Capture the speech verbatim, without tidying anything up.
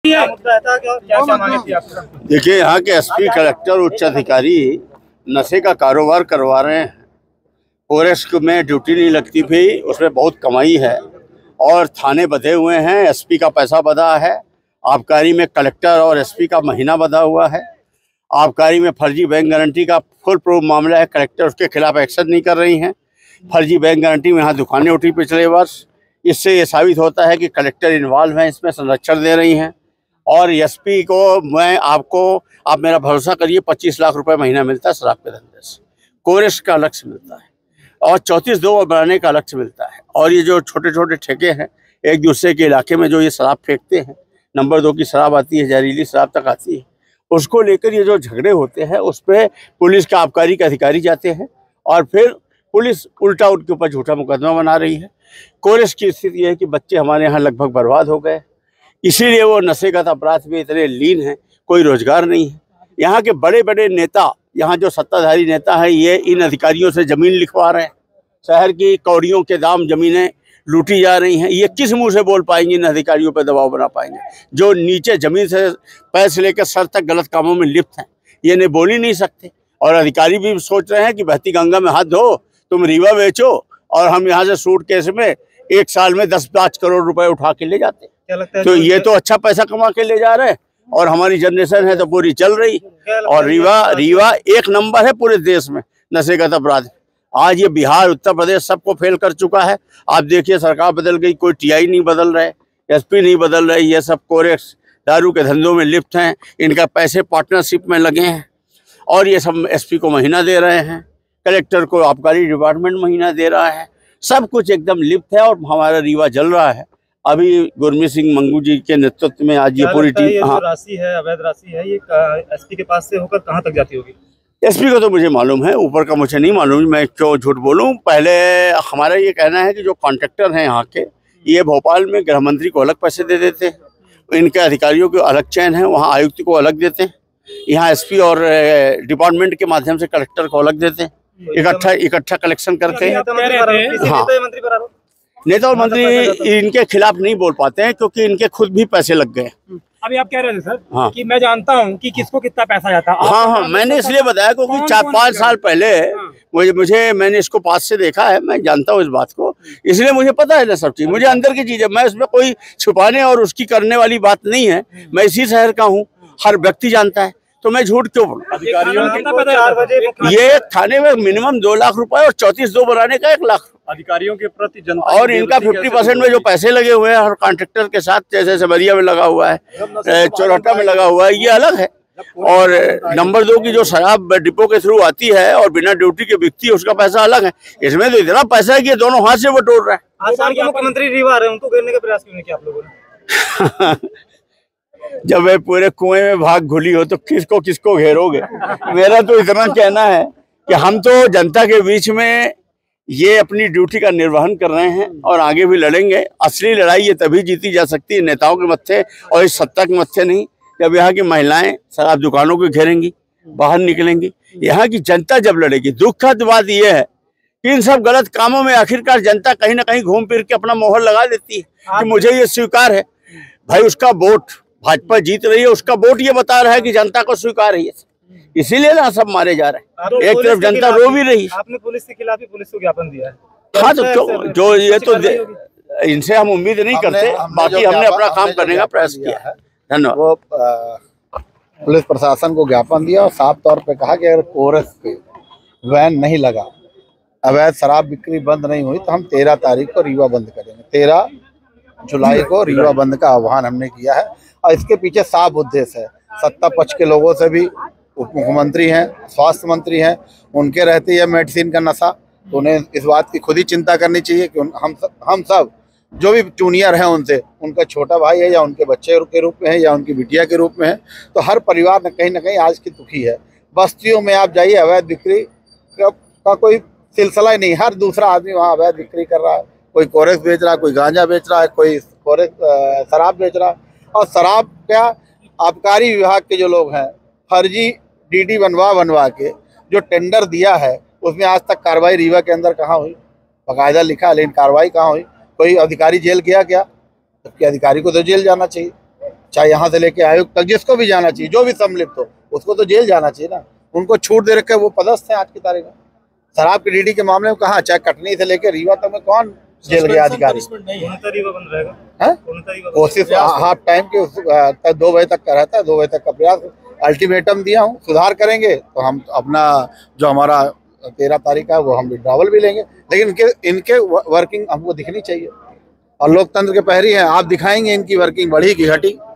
देखिए, यहाँ के एसपी, कलेक्टर, उच्च अधिकारी नशे का कारोबार करवा रहे हैं। फॉरेस्ट में ड्यूटी नहीं लगती थी, उसमें बहुत कमाई है और थाने बंधे हुए हैं। एसपी का पैसा बंधा है, आबकारी में कलेक्टर और एसपी का महीना बंधा हुआ है। आबकारी में फर्जी बैंक गारंटी का फुल प्रूफ मामला है, कलेक्टर उसके खिलाफ एक्शन नहीं कर रही हैं। फर्जी बैंक गारंटी में यहाँ दुकानें उठी पिछले वर्ष। इससे ये साबित होता है कि कलेक्टर इन्वॉल्व हैं, इसमें संरक्षण दे रही हैं। और एसपी को मैं आपको आप मेरा भरोसा करिए, पच्चीस लाख रुपए महीना मिलता है शराब के धंधे से। कोरेश का लक्ष्य मिलता है और चौंतीस दो बनाने का लक्ष्य मिलता है। और ये जो छोटे छोटे ठेके हैं एक दूसरे के इलाके में जो ये शराब फेंकते हैं, नंबर दो की शराब आती है, जहरीली शराब तक आती है, उसको लेकर ये जो झगड़े होते हैं उस पर पुलिस का आबकारी के अधिकारी जाते हैं और फिर पुलिस उल्टा उनके ऊपर झूठा मुकदमा बना रही है। कोरेश की स्थिति है कि बच्चे हमारे यहाँ लगभग बर्बाद हो गए, इसीलिए वो नशेगत अपराध में इतने लीन हैं, कोई रोजगार नहीं है। यहाँ के बड़े बड़े नेता, यहाँ जो सत्ताधारी नेता हैं, ये इन अधिकारियों से ज़मीन लिखवा रहे हैं। शहर की कौड़ियों के दाम ज़मीनें लूटी जा रही हैं। ये किस मुंह से बोल पाएंगे, इन अधिकारियों पर दबाव बना पाएंगे जो नीचे ज़मीन से पैर से लेकर सर तक गलत कामों में लिप्त हैं? ये नहीं बोल ही नहीं सकते। और अधिकारी भी सोच रहे हैं कि बहती गंगा में हाथ धो, तुम रीवा बेचो और हम यहाँ से सूट केस में एक साल में दस पाँच करोड़ रुपए उठा के ले जाते। तो ये तो अच्छा पैसा कमा के ले जा रहे हैं और हमारी जनरेशन है तो पूरी चल रही। और रीवा रीवा एक नंबर है पूरे देश में नशेगत अपराध। आज ये बिहार, उत्तर प्रदेश सबको फेल कर चुका है। आप देखिए, सरकार बदल गई, कोई टीआई नहीं बदल रहे, एसपी नहीं बदल रहे, ये सब कोरेक्स दारू के धंधों में लिप्त हैं। इनका पैसे पार्टनरशिप में लगे हैं और ये सब एसपी को महीना दे रहे हैं, कलेक्टर को आबकारी डिपार्टमेंट महीना दे रहा है। सब कुछ एकदम लिप्त है और हमारा रीवा जल रहा है। अभी गुरमीत सिंह मंगू जी के नेतृत्व में आज ये पूरी टीम, ये राशि है, अवैध राशि है, ये एसपी के पास से होकर कहां तक जाती होगी? एसपी को तो मुझे मालूम है, ऊपर का मुझे नहीं मालूम, मैं क्यों झूठ बोलूं। पहले हमारा ये कहना है कि जो कॉन्ट्रैक्टर हैं यहाँ के, ये भोपाल में गृह मंत्री को अलग पैसे दे देते हैं, इनके अधिकारियों के अलग चयन है, वहाँ आयुक्त को अलग देते हैं, यहाँ एसपी और डिपार्टमेंट के माध्यम से कलेक्टर को अलग देते हैं, इकट्ठा इकट्ठा कलेक्शन करके। हाँ, नेता और मंत्री इनके खिलाफ नहीं बोल पाते हैं क्योंकि इनके खुद भी पैसे लग गए। अभी आप कह रहे थे सर, हाँ, कि मैं जानता हूं कि किसको कितना पैसा जाता है। हाँ हाँ, मैंने इसलिए बताया क्योंकि चार पाँच साल पहले मुझे मुझे मैंने इसको पास से देखा है, मैं जानता हूँ इस बात को, इसलिए मुझे पता है ना सब चीज, मुझे अंदर की चीज है। मैं इसमें कोई छुपाने और उसकी करने वाली बात नहीं है। मैं इसी शहर का हूँ, हर व्यक्ति जानता है, तो मैं झूठ क्यों बोलूं? अधिकारियों के ये थाने में मिनिमम दो लाख रुपए और चौंतीस दो बनाने का एक लाख अधिकारियों के प्रति जनता और इनका फिफ्टी परसेंट में जो पैसे लगे हुए हैं हर कॉन्ट्रैक्टर के साथ, जैसे समरिया में लगा हुआ है, चौराटा में लगा हुआ है, ये अलग है। और नंबर दो की जो शराब डिपो के थ्रू आती है और बिना ड्यूटी के बिकती है, उसका पैसा अलग है। इसमें तो इतना पैसा है कि दोनों हाथ से बटोर रहा है। आज के मुख्यमंत्री रीवा आ रहे हैं, उनको घेरने का प्रयास क्यों नहीं किया आप लोगों ने? जब वे पूरे कुएं में भाग घुली हो तो किसको किसको घेरोगे? मेरा तो इतना कहना है कि हम तो जनता के बीच में ये अपनी ड्यूटी का निर्वहन कर रहे हैं और आगे भी लड़ेंगे। असली लड़ाई ये तभी जीती जा सकती है नेताओं के मत्थे और इस सत्ता के मत्थे नहीं। जब यहाँ की महिलाएं शराब दुकानों को घेरेंगी, बाहर निकलेंगी, यहाँ की जनता जब लड़ेगी। दुखद बात यह है कि इन सब गलत कामों में आखिरकार जनता कहीं ना कहीं घूम फिर के अपना मोहर लगा देती है कि मुझे ये स्वीकार है। भाई, उसका वोट भाजपा जीत रही है, उसका वोट ये बता रहा है कि जनता को स्वीकार है, इसीलिए ना सब मारे जा रहे हैं। तो एक तरफ जनता रो भी रही। आपने पुलिस के खिलाफ ही पुलिस को ज्ञापन दिया है। हाँ, तो जो, जो ये तो इनसे हम उम्मीद नहीं करते, बाकी हमने अपना काम करने का प्रयास किया है। धन्यवाद। वो पुलिस प्रशासन को ज्ञापन दिया और साफ तौर पे कहा कि अगर कोरस पे वैन नहीं लगा, अवैध शराब बिक्री बंद नहीं हुई तो हम तेरह तारीख को रीवा बंद करेंगे। तेरह जुलाई को रीवा बंद का आह्वान हमने किया है और इसके पीछे साफ उद्देश्य है। सत्ता पक्ष के लोगों से भी, उप मुख्यमंत्री हैं, स्वास्थ्य मंत्री हैं, उनके रहते ही मेडिसिन का नशा, तो उन्हें इस बात की खुद ही चिंता करनी चाहिए कि हम सब हम सब जो भी जूनियर हैं उनसे, उनका छोटा भाई है या उनके बच्चे के रूप में है या उनकी बिटिया के रूप में है, तो हर परिवार न कहीं ना कहीं आज की दुखी है। बस्तियों में आप जाइए, अवैध बिक्री का, का कोई सिलसिला ही नहीं, हर दूसरा आदमी वहाँ अवैध बिक्री कर रहा है। कोई कोरेस बेच रहा है, कोई गांजा बेच रहा है, कोई कोरेस शराब बेच रहा है। और शराब क्या, आबकारी विभाग के जो लोग हैं फर्जी डीडी बनवा बनवा के जो टेंडर दिया है, उसमें आज तक कार्रवाई रीवा के अंदर कहाँ हुई? बाकायदा लिखा है, लेकिन कार्रवाई कहाँ हुई? कोई अधिकारी जेल गया क्या? जबकि अधिकारी को तो जेल जाना चाहिए। चाहे यहाँ से लेके आयुक्त तक, जिसको भी जाना चाहिए, जो भी सम्मिलित हो उसको तो जेल जाना चाहिए ना। उनको छूट दे रखे, वो पदस्थ है आज की तारीख में। शराब की डीडी के मामले में कहा, चाहे कटनी से लेकर रीवा तक में कौन जेल गया अधिकारी? पूर्णतः रीवा बंद रहेगा, है पूर्णतः रीवा बंद कोशिश हाफ टाइम के उस, आ, दो बजे तक का रहता है, दो बजे तक का प्रयास। अल्टीमेटम दिया हूँ, सुधार करेंगे तो हम अपना जो हमारा तेरह तारीख का वो हम विड्रॉवल भी लेंगे, लेकिन इनके इनके वर्किंग हमको दिखनी चाहिए। और लोकतंत्र के पहरी हैं, आप दिखाएंगे इनकी वर्किंग बढ़ी की घटी।